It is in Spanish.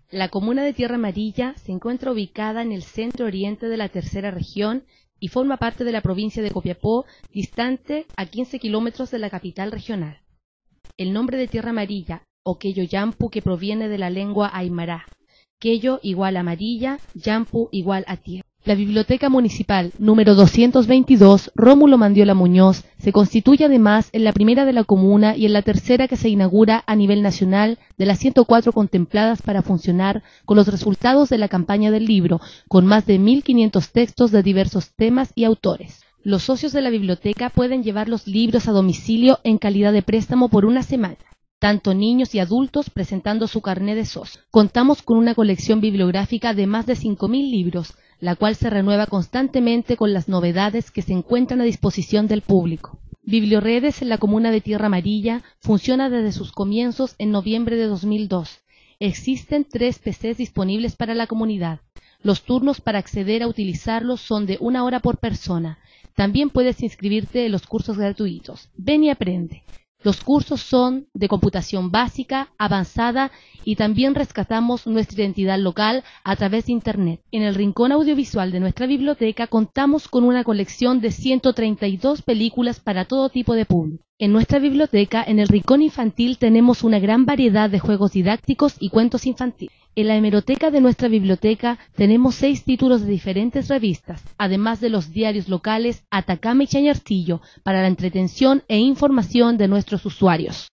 La comuna de Tierra Amarilla se encuentra ubicada en el centro-oriente de la tercera región y forma parte de la provincia de Copiapó, distante a 15 kilómetros de la capital regional. El nombre de Tierra Amarilla, o Quello Yampu, que proviene de la lengua aymara. Quello igual a amarilla, Yampu igual a tierra. La Biblioteca Municipal número 222, Rómulo Mandiola Muñoz, se constituye además en la primera de la comuna y en la tercera que se inaugura a nivel nacional de las 104 contempladas para funcionar con los resultados de la campaña del libro, con más de 1.500 textos de diversos temas y autores. Los socios de la biblioteca pueden llevar los libros a domicilio en calidad de préstamo por una semana, tanto niños y adultos presentando su carné de socio. Contamos con una colección bibliográfica de más de 5.000 libros, la cual se renueva constantemente con las novedades que se encuentran a disposición del público. Biblioredes en la comuna de Tierra Amarilla funciona desde sus comienzos en noviembre de 2002. Existen 3 PCs disponibles para la comunidad. Los turnos para acceder a utilizarlos son de 1 hora por persona. También puedes inscribirte en los cursos gratuitos. Ven y aprende. Los cursos son de computación básica, avanzada y también rescatamos nuestra identidad local a través de Internet. En el rincón audiovisual de nuestra biblioteca contamos con una colección de 132 películas para todo tipo de público. En nuestra biblioteca, en el rincón infantil, tenemos una gran variedad de juegos didácticos y cuentos infantiles. En la hemeroteca de nuestra biblioteca tenemos 6 títulos de diferentes revistas, además de los diarios locales Atacama y Chañarcillo, para la entretención e información de nuestros usuarios.